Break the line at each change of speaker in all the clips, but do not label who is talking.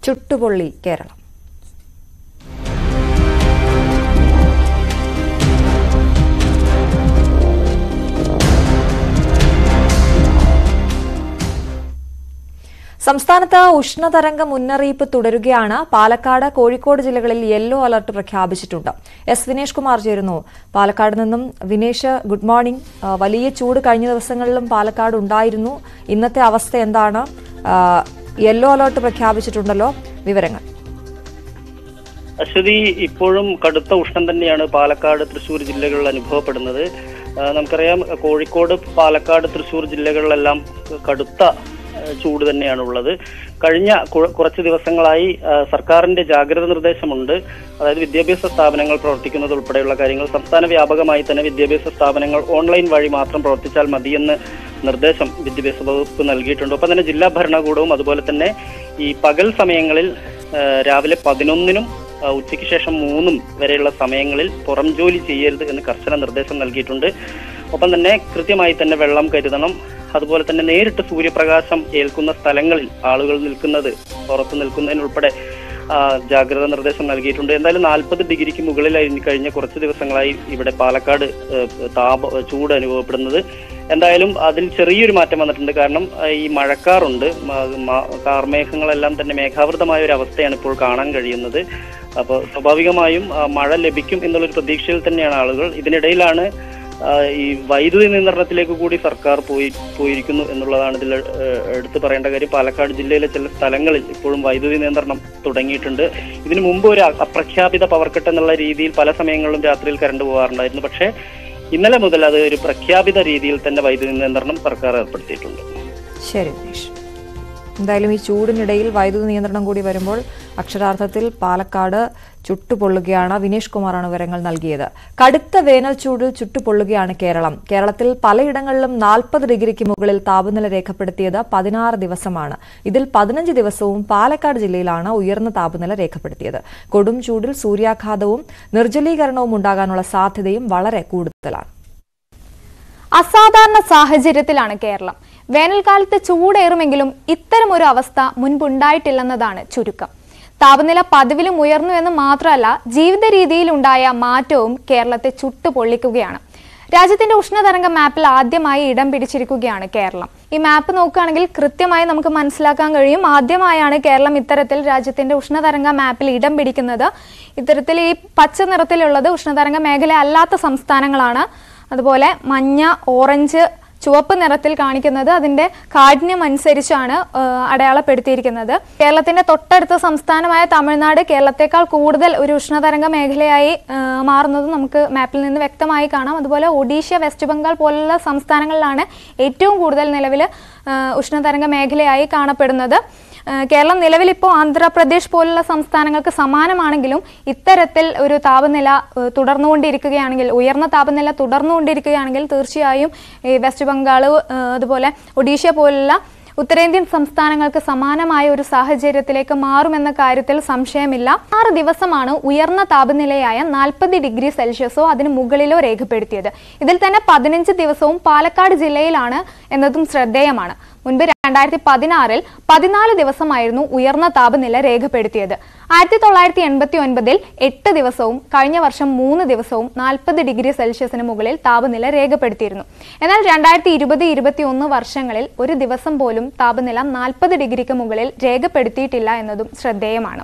ചുട്ടുപൊള്ളി കേരളം. സംസ്ഥാനത്ത് ഉഷ്ണതരംഗ മുന്നറിയിപ്പ് തുടരുകയാണ്. പാലക്കാട്, കോഴിക്കോട് ജില്ലകളിൽ യെല്ലോ അലർട്ട് പ്രഖ്യാപിച്ചിട്ടുണ്ട്. എസ് വിനേഷ് കുമാർ ചേരുന്നു പാലക്കാട് നിന്നും. Vinesh, good morning. വലിയ ചൂട് കഴിഞ്ഞ ദിവസങ്ങളിലും പാലക്കാട് ഉണ്ടായിരുന്നു. ഇന്നത്തെ അവസ്ഥ എന്താണ്? യെല്ലോ അലർട്ട് പ്രഖ്യാപിച്ചിട്ടുണ്ടല്ലോ, വിവരങ്ങൾ.
അശ്വതി, ഇപ്പോഴും കടുത്ത ഉഷ്ണം തന്നെയാണ് പാലക്കാട്, തൃശ്ശൂർ ജില്ലകളിൽ അനുഭവപ്പെടുന്നത്. നമുക്കറിയാം, കോഴിക്കോട്, പാലക്കാട്, തൃശ്ശൂർ ജില്ലകളിലെല്ലാം കടുത്ത ചൂട് തന്നെയാണുള്ളത്. കഴിഞ്ഞ കുറച്ച് ദിവസങ്ങളായി സർക്കാരിന്റെ ജാഗ്രത നിർദ്ദേശമുണ്ട്. അതായത് വിദ്യാഭ്യാസ സ്ഥാപനങ്ങൾ പ്രവർത്തിക്കുന്നത് ഉൾപ്പെടെയുള്ള കാര്യങ്ങൾ സംസ്ഥാന വ്യാപകമായി തന്നെ വിദ്യാഭ്യാസ സ്ഥാപനങ്ങൾ ഓൺലൈൻ വഴി മാത്രം പ്രവർത്തിച്ചാൽ മതിയെന്ന് നിർദ്ദേശം വിദ്യാഭ്യാസ വകുപ്പ് നൽകിയിട്ടുണ്ട്. ഒപ്പം തന്നെ ജില്ലാ ഭരണകൂടവും അതുപോലെ തന്നെ ഈ പകൽ സമയങ്ങളിൽ രാവിലെ 11-നും ഉച്ചയ്ക്ക് ശേഷം 3-നും വരെയുള്ള സമയങ്ങളിൽ പുറം ജോലി ചെയ്യരുത് എന്ന് കർശന നിർദ്ദേശം നൽകിയിട്ടുണ്ട്. ഒപ്പം തന്നെ കൃത്യമായി തന്നെ വെള്ളം കരുതണം. അതുപോലെ തന്നെ നേരിട്ട് സൂര്യപ്രകാശം ഏൽക്കുന്ന സ്ഥലങ്ങളിൽ ആളുകൾ നിൽക്കുന്നത്, പുറത്ത് നിൽക്കുന്നതിനുൾപ്പെടെ ജാഗ്രതാ നിർദ്ദേശം നൽകിയിട്ടുണ്ട്. എന്തായാലും 40 ഡിഗ്രിക്ക് മുകളിലായി കഴിഞ്ഞ കുറച്ച് ദിവസങ്ങളായി ഇവിടെ പാലക്കാട് ചൂട് അനുഭവപ്പെടുന്നത്. എന്തായാലും അതിൽ ചെറിയൊരു മാറ്റം വന്നിട്ടുണ്ട്. കാരണം ഈ മഴക്കാറുണ്ട്, കാർമേഘങ്ങളെല്ലാം തന്നെ മേഘാവൃതമായ ഒരു അവസ്ഥയാണ് ഇപ്പോൾ കാണാൻ കഴിയുന്നത്. അപ്പോൾ സ്വാഭാവികമായും മഴ ലഭിക്കും എന്നുള്ളൊരു പ്രതീക്ഷയിൽ തന്നെയാണ് ആളുകൾ. ഇതിനിടയിലാണ് ഈ വൈദ്യുതി നിയന്ത്രണത്തിലേക്ക് കൂടി സർക്കാർ പോയിരിക്കുന്നു എന്നുള്ളതാണ് ഇതിൽ എടുത്തു പറയേണ്ട കാര്യം. പാലക്കാട് ജില്ലയിലെ ചില സ്ഥലങ്ങളിൽ ഇപ്പോഴും വൈദ്യുതി നിയന്ത്രണം തുടങ്ങിയിട്ടുണ്ട്. ഇതിനു മുമ്പ് ഒരു അപ്രഖ്യാപിത പവർ കട്ട് എന്നുള്ള രീതിയിൽ പല സമയങ്ങളിലും രാത്രിയിൽ കറണ്ട് പോകാറുണ്ടായിരുന്നു. പക്ഷേ ഇന്നലെ മുതൽ അത് ഒരു പ്രഖ്യാപിത രീതിയിൽ തന്നെ വൈദ്യുതി നിയന്ത്രണം സർക്കാർ ഏർപ്പെടുത്തിയിട്ടുണ്ട്.
ശരി, എന്തായാലും ഈ ചൂടിനിടയിൽ വൈദ്യുതി നിയന്ത്രണം കൂടി വരുമ്പോൾ അക്ഷരാർത്ഥത്തിൽ പാലക്കാട് ചുട്ടുപൊള്ളുകയാണ്. വിനേഷ് കുമാറാണ് വിവരങ്ങൾ നൽകിയത്. കടുത്ത വേനൽ ചൂടിൽ ചുട്ടുപൊള്ളുകയാണ് കേരളം. കേരളത്തിൽ പലയിടങ്ങളിലും 40 ഡിഗ്രിക്ക് മുകളിൽ താപനില രേഖപ്പെടുത്തിയത് 16 ദിവസമാണ്. ഇതിൽ 15 ദിവസവും പാലക്കാട് ജില്ലയിലാണ് ഉയർന്ന താപനില രേഖപ്പെടുത്തിയത്. കൊടും ചൂടിൽ സൂര്യാഘാതവും നിർജ്ജലീകരണവും ഉണ്ടാകാനുള്ള സാധ്യതയും വളരെ കൂടുതലാണ്.
അസാധാരണ സാഹചര്യത്തിലാണ് കേരളം. വേനൽക്കാലത്ത് ചൂടേറുമെങ്കിലും ഇത്തരം ഒരു അവസ്ഥ മുൻപുണ്ടായിട്ടില്ലെന്നതാണ് ചുരുക്കം. താപനില പതിവിലും ഉയർന്നു എന്ന് മാത്രമല്ല, ജീവിത രീതിയിലുണ്ടായ മാറ്റവും കേരളത്തെ ചുട്ടുപൊള്ളിക്കുകയാണ്. രാജ്യത്തിന്റെ ഉഷ്ണതരംഗ മാപ്പിൽ ആദ്യമായി ഇടം പിടിച്ചിരിക്കുകയാണ് കേരളം. ഈ മാപ്പ് നോക്കുകയാണെങ്കിൽ കൃത്യമായി നമുക്ക് മനസ്സിലാക്കാൻ കഴിയും. ആദ്യമായാണ് കേരളം ഇത്തരത്തിൽ രാജ്യത്തിന്റെ ഉഷ്ണതരംഗ മാപ്പിൽ ഇടം പിടിക്കുന്നത്. ഇത്തരത്തിൽ ഈ പച്ച നിറത്തിലുള്ളത് ഉഷ്ണതരംഗ മേഖല അല്ലാത്ത സംസ്ഥാനങ്ങളാണ്. അതുപോലെ മഞ്ഞ, ഓറഞ്ച്, ചുവപ്പ് നിറത്തിൽ കാണിക്കുന്നത് അതിന്റെ കാഠിന്യം അനുസരിച്ചാണ് അടയാളപ്പെടുത്തിയിരിക്കുന്നത്. കേരളത്തിന്റെ തൊട്ടടുത്ത സംസ്ഥാനമായ തമിഴ്നാട് കേരളത്തെക്കാൾ കൂടുതൽ ഒരു ഉഷ്ണതരംഗ മേഖലയായി മാറുന്നത് നമുക്ക് മാപ്പിൽ നിന്ന് വ്യക്തമായി കാണാം. അതുപോലെ ഒഡീഷ, വെസ്റ്റ് ബംഗാൾ പോലുള്ള സംസ്ഥാനങ്ങളിലാണ് ഏറ്റവും കൂടുതൽ നിലവിൽ ഉഷ്ണതരംഗ മേഖലയായി കാണപ്പെടുന്നത്. കേരളം നിലവിൽ ഇപ്പോൾ ആന്ധ്രാപ്രദേശ് പോലുള്ള സംസ്ഥാനങ്ങൾക്ക് സമാനമാണെങ്കിലും ഇത്തരത്തിൽ ഒരു താപനില തുടർന്നുകൊണ്ടിരിക്കുകയാണെങ്കിൽ, ഉയർന്ന താപനില തുടർന്നുകൊണ്ടിരിക്കുകയാണെങ്കിൽ തീർച്ചയായും ഈ വെസ്റ്റ് ബംഗാൾ, അതുപോലെ ഒഡീഷ പോലുള്ള ഉത്തരേന്ത്യൻ സംസ്ഥാനങ്ങൾക്ക് സമാനമായ ഒരു സാഹചര്യത്തിലേക്ക് മാറുമെന്ന കാര്യത്തിൽ സംശയമില്ല. 6 ദിവസമാണ് ഉയർന്ന താപനിലയായ 40 ഡിഗ്രി സെൽഷ്യസോ അതിന് മുകളിലോ രേഖപ്പെടുത്തിയത്. ഇതിൽ തന്നെ 15 ദിവസവും പാലക്കാട് ജില്ലയിലാണ് എന്നതും ശ്രദ്ധേയമാണ്. മുൻപ് 2016-ൽ 14 ദിവസമായിരുന്നു ഉയർന്ന താപനില രേഖപ്പെടുത്തിയത്. 1989-ൽ 8 ദിവസവും കഴിഞ്ഞ വർഷം 3 ദിവസവും 40 ഡിഗ്രി സെൽഷ്യസിന് മുകളിൽ താപനില രേഖപ്പെടുത്തിയിരുന്നു. എന്നാൽ 2020-21 വർഷങ്ങളിൽ ഒരു ദിവസം പോലും താപനില 40 ഡിഗ്രിക്ക് മുകളിൽ രേഖപ്പെടുത്തിയിട്ടില്ല എന്നതും ശ്രദ്ധേയമാണ്.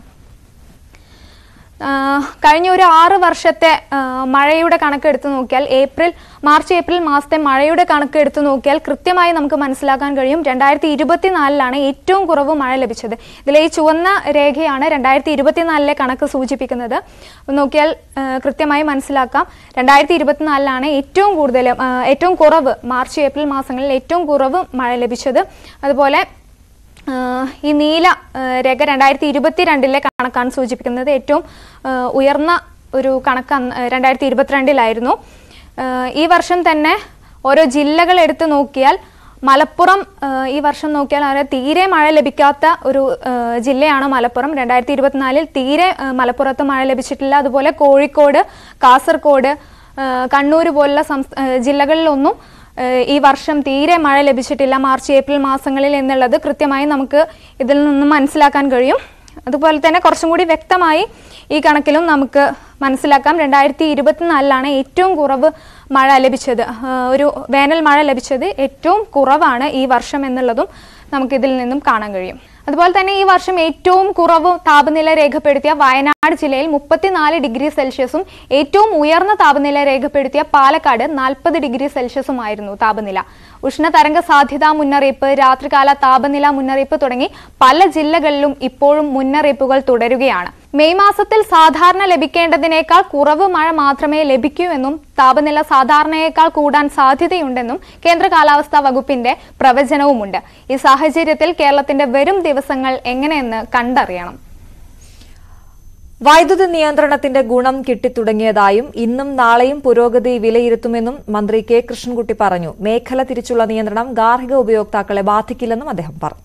കഴിഞ്ഞ ഒരു 6 വർഷത്തെ മഴയുടെ കണക്കെടുത്ത് നോക്കിയാൽ, മാർച്ച് ഏപ്രിൽ മാസത്തെ മഴയുടെ കണക്കെടുത്ത് നോക്കിയാൽ കൃത്യമായി നമുക്ക് മനസ്സിലാക്കാൻ കഴിയും. 2024-ലാണ് ഏറ്റവും കുറവ് മഴ ലഭിച്ചത്. ഇതിലെ ഈ ചുവന്ന രേഖയാണ് 2024-ലെ കണക്ക് സൂചിപ്പിക്കുന്നത്. നോക്കിയാൽ കൃത്യമായി മനസ്സിലാക്കാം. 2024-ലാണ് ഏറ്റവും കുറവ്, മാർച്ച് ഏപ്രിൽ മാസങ്ങളിൽ ഏറ്റവും കുറവ് മഴ ലഭിച്ചത്. അതുപോലെ ഈ നീല രേഖ 2022-ലെ കണക്കാണ് സൂചിപ്പിക്കുന്നത്. ഏറ്റവും ഉയർന്ന ഒരു കണക്ക് 2022-ലായിരുന്നു. ഈ വർഷം തന്നെ ഓരോ ജില്ലകൾ എടുത്തു നോക്കിയാൽ മലപ്പുറം ഈ വർഷം നോക്കിയാൽ തീരെ മഴ ലഭിക്കാത്ത ഒരു ജില്ലയാണ് മലപ്പുറം. 2024-ൽ തീരെ മലപ്പുറത്ത് മഴ ലഭിച്ചിട്ടില്ല. അതുപോലെ കോഴിക്കോട്, കാസർഗോഡ്, കണ്ണൂർ പോലുള്ള ജില്ലകളിലൊന്നും ഈ വർഷം തീരെ മഴ ലഭിച്ചിട്ടില്ല മാർച്ച് ഏപ്രിൽ മാസങ്ങളിൽ എന്നുള്ളത് കൃത്യമായി നമുക്ക് ഇതിൽ നിന്നും മനസ്സിലാക്കാൻ കഴിയും. അതുപോലെ തന്നെ കുറച്ചും കൂടി വ്യക്തമായി ഈ കണക്കിലും നമുക്ക് മനസ്സിലാക്കാം 2024 ഏറ്റവും കുറവ് മഴ ലഭിച്ചത്, ഒരു വേനൽ മഴ ലഭിച്ചത് ഏറ്റവും കുറവാണ് ഈ വർഷം എന്നുള്ളതും നമുക്കിതിൽ നിന്നും കാണാൻ കഴിയും. അതുപോലെ തന്നെ ഈ വർഷം ഏറ്റവും കുറവ് താപനില രേഖപ്പെടുത്തിയ വയനാട് ജില്ലയിൽ 34 ഡിഗ്രി സെൽഷ്യസും ഏറ്റവും ഉയർന്ന താപനില രേഖപ്പെടുത്തിയ പാലക്കാട് 40 ഡിഗ്രി സെൽഷ്യസുമായിരുന്നു താപനില. ഉഷ്ണതരംഗ സാധ്യതാ മുന്നറിയിപ്പ്, രാത്രികാല താപനില മുന്നറിയിപ്പ് തുടങ്ങി പല ജില്ലകളിലും ഇപ്പോഴും മുന്നറിയിപ്പുകൾ തുടരുകയാണ്. മെയ് മാസത്തിൽ സാധാരണ ലഭിക്കേണ്ടതിനേക്കാൾ കുറവ് മഴ മാത്രമേ ലഭിക്കൂ എന്നും താപനില സാധാരണയേക്കാൾ കൂടാൻ സാധ്യതയുണ്ടെന്നും കേന്ദ്ര കാലാവസ്ഥാ വകുപ്പിന്റെ പ്രവചനവുമുണ്ട്. ഈ സാഹചര്യത്തിൽ കേരളത്തിന്റെ വരും ദിവസങ്ങൾ എങ്ങനെയെന്ന് കണ്ടറിയണം.
വൈദ്യുതി നിയന്ത്രണത്തിന്റെ ഗുണം കിട്ടിത്തുടങ്ങിയതായും ഇന്നും നാളെയും പുരോഗതി വിലയിരുത്തുമെന്നും മന്ത്രി കെ കൃഷ്ണൻകുട്ടി പറഞ്ഞു. മേഖല തിരിച്ചുള്ള നിയന്ത്രണം ഗാർഹിക ഉപയോക്താക്കളെ ബാധിക്കില്ലെന്നും അദ്ദേഹം പറഞ്ഞു.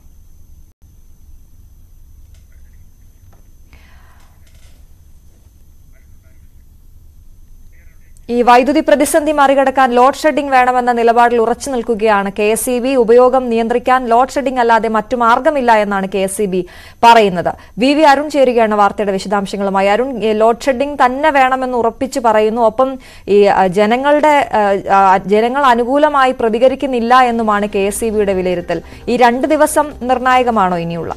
ഈ വൈദ്യുതി പ്രതിസന്ധി മറികടക്കാൻ ലോഡ് ഷെഡിംഗ് വേണമെന്ന നിലപാടിൽ ഉറച്ചു നിൽക്കുകയാണ് KSEB. ഉപയോഗം നിയന്ത്രിക്കാൻ ലോഡ് ഷെഡിംഗ് അല്ലാതെ മറ്റു മാർഗമില്ല എന്നാണ് KSEB പറയുന്നത്. വി അരുൺ ചേരുകയാണ് വാർത്തയുടെ വിശദാംശങ്ങളുമായി. അരുൺ, ലോഡ് ഷെഡിംഗ് തന്നെ വേണമെന്ന് ഉറപ്പിച്ചു പറയുന്നു, ഒപ്പം ഈ ജനങ്ങൾ അനുകൂലമായി പ്രതികരിക്കുന്നില്ല എന്നുമാണ് KSEBയുടെ വിലയിരുത്തൽ. ഈ 2 ദിവസം നിർണായകമാണോ ഇനിയുള്ള?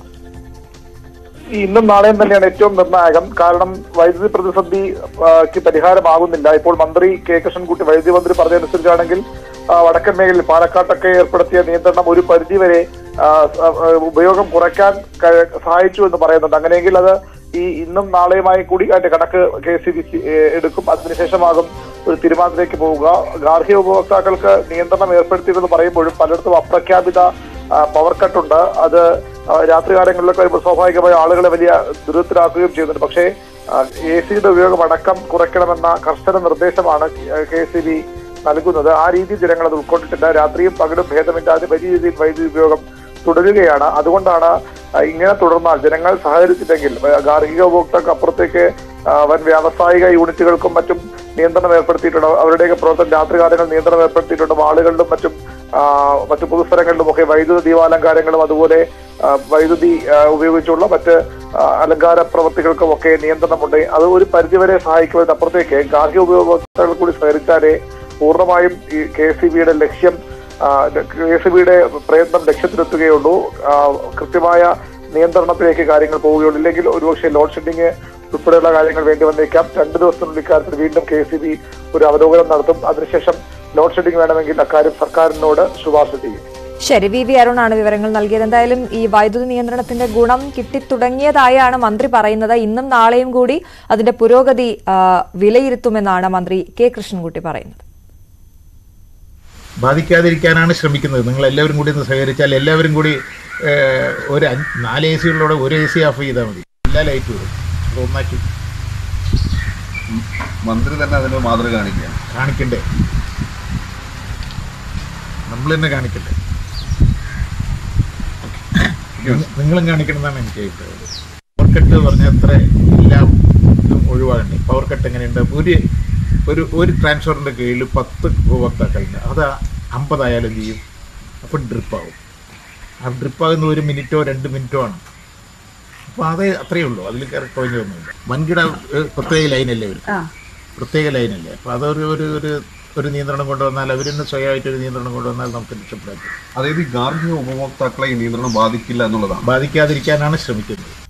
ഇന്നും നാളെയും തന്നെയാണ് ഏറ്റവും നിർണായകം. കാരണം വൈദ്യുതി പ്രതിസന്ധിക്ക് പരിഹാരമാകുന്നില്ല. ഇപ്പോൾ മന്ത്രി കെ കൃഷ്ണൻകുട്ടി, വൈദ്യുതി മന്ത്രി പറഞ്ഞതനുസരിച്ചാണെങ്കിൽ വടക്കൻ മേഖലയിൽ പാലക്കാട്ടൊക്കെ ഏർപ്പെടുത്തിയ നിയന്ത്രണം ഒരു പരിധിവരെ ഉപയോഗം കുറയ്ക്കാൻ സഹായിച്ചു എന്ന് പറയുന്നുണ്ട്. അങ്ങനെയെങ്കിൽ അത് ഈ ഇന്നും നാളെയുമായി കൂടി അതിന്റെ കണക്ക് KSEB എടുക്കും. അതിനുശേഷമാകും ഒരു തീരുമാനത്തിലേക്ക് പോവുക. ഗാർഹിക ഉപഭോക്താക്കൾക്ക് നിയന്ത്രണം ഏർപ്പെടുത്തിയതെന്ന് പറയുമ്പോഴും പലയിടത്തും അപ്രഖ്യാപിത പവർ കട്ടുണ്ട്. അത് രാത്രികാലങ്ങളിലൊക്കെ വരുമ്പോൾ സ്വാഭാവികമായി ആളുകളെ വലിയ ദുരിതത്തിലാക്കുകയും ചെയ്യുന്നുണ്ട്. പക്ഷേ AC-യുടെ ഉപയോഗം അടക്കം കുറയ്ക്കണമെന്ന കർശന നിർദ്ദേശമാണ് KSEB നൽകുന്നത്. ആ രീതിയിൽ ജനങ്ങൾ അത് ഉൾക്കൊണ്ടിട്ടില്ല. രാത്രിയും പകലും ഭേദമില്ലാതെ വലിയ രീതിയിൽ വൈദ്യുതി ഉപയോഗം തുടരുകയാണ്. അതുകൊണ്ടാണ് ഇങ്ങനെ തുടർന്നാൽ ജനങ്ങൾ സഹകരിച്ചില്ലെങ്കിൽ ഗാർഹിക ഉപഭോക്താക്കൾ അപ്പുറത്തേക്ക് വൻ വ്യാവസായിക യൂണിറ്റുകൾക്കും മറ്റും നിയന്ത്രണം ഏർപ്പെടുത്തിയിട്ടുണ്ട്. അവരുടെയൊക്കെ പ്രവർത്തനം രാത്രികാലങ്ങളിൽ നിയന്ത്രണം ഏർപ്പെടുത്തിയിട്ടുണ്ട്. മാളുകളിലും മറ്റു പൊതുസ്ഥലങ്ങളിലും ഒക്കെ വൈദ്യുത ദീപാലങ്കാരങ്ങളും അതുപോലെ വൈദ്യുതി ഉപയോഗിച്ചുള്ള മറ്റ് അലങ്കാര പ്രവൃത്തികൾക്കും ഒക്കെ നിയന്ത്രണമുണ്ട്. അത് ഒരു പരിധിവരെ സഹായിക്കുമെന്ന് അപ്പുറത്തേക്ക് ഗാർഹിക ഉപഭോക്താക്കൾ കൂടി സഹകരിച്ചാലേ പൂർണ്ണമായും ഈ KSEBയുടെ ലക്ഷ്യം, KSEBയുടെ പ്രയത്നം ലക്ഷ്യത്തിലെത്തുകയുള്ളൂ. കൃത്യമായ നിയന്ത്രണത്തിലേക്ക് കാര്യങ്ങൾ പോവുകയുള്ളൂ. ഇല്ലെങ്കിൽ ഒരുപക്ഷെ ലോഡ് ഷെഡിംഗ് ഉൾപ്പെടെയുള്ള കാര്യങ്ങൾ വേണ്ടി വന്നേക്കാം. 2 ദിവസത്തിനുള്ളിൽ ഇക്കാര്യത്തിൽ വീണ്ടും KSEB ഒരു അവലോകനം നടത്തും. അതിനുശേഷം ലോഡ് ഷെഡിംഗ് വേണമെങ്കിൽ അക്കാര്യം സർക്കാരിനോട് ശുപാർശ ചെയ്യും.
ശരി, വി അരുണാണ് വിവരങ്ങൾ നൽകിയത്. എന്തായാലും ഈ വൈദ്യുതി നിയന്ത്രണത്തിന്റെ ഗുണം കിട്ടിത്തുടങ്ങിയതായാണ് മന്ത്രി പറയുന്നത്. ഇന്നും നാളെയും കൂടി അതിന്റെ പുരോഗതി വിലയിരുത്തുമെന്നാണ് മന്ത്രി കെ കൃഷ്ണൻകുട്ടി പറയുന്നത്.
ബാധിക്കാതിരിക്കാനാണ് ശ്രമിക്കുന്നത്. നിങ്ങൾ എല്ലാവരും കൂടി ഒന്ന് സഹകരിച്ചാൽ എല്ലാവരും കൂടി ഒരു 4 AC ഉള്ളൂടെ ഒരു AC ഓഫ് ചെയ്താൽ മതി. എല്ലാ ലൈറ്റും ഇടും ഒന്നാക്കി.
മന്ത്രി തന്നെ അതിന് മാതൃക കാണിക്കണ്ടേ?
നമ്മൾ തന്നെ കാണിക്കണ്ടേ? നിങ്ങളും കാണിക്കണമെന്നാണ് എനിക്ക് അഭിപ്രായം. പവർ കട്ട് പറഞ്ഞ അത്ര എല്ലാം ഒഴിവാകണ്ടേ? പവർ കട്ട് എങ്ങനെയുണ്ട്? ഒരു ട്രാൻസ്ഫോറിൻ്റെ കീഴിൽ 10 ഉപഭോക്താക്കളുണ്ട്. അത് 50 ആയാലും ചെയ്യും. അപ്പോൾ ഡ്രിപ്പാവും. ആ ഡ്രിപ്പാകുന്ന 1 മിനിറ്റോ 2 മിനിറ്റോ ആണ്. അപ്പോൾ അത് അത്രയേ ഉള്ളൂ. അതിൽ കറക്റ്റൊന്നുമില്ല. വൻകിട പ്രത്യേക ലൈനല്ലേ വരും, പ്രത്യേക ലൈനല്ലേ. അപ്പോൾ അതൊരു നിയന്ത്രണം കൊണ്ടുവന്നാൽ, അവരിന്ന് സ്വയമായിട്ടൊരു നിയന്ത്രണം കൊണ്ടുവന്നാൽ നമുക്ക് രക്ഷപ്പെടാൻ.
അതായത് ഗാർഹിക ഉപഭോക്താക്കളെ ഈ നിയന്ത്രണം ബാധിക്കില്ല എന്നുള്ളതാണ്.
ബാധിക്കാതിരിക്കാനാണ് ശ്രമിക്കുന്നത്.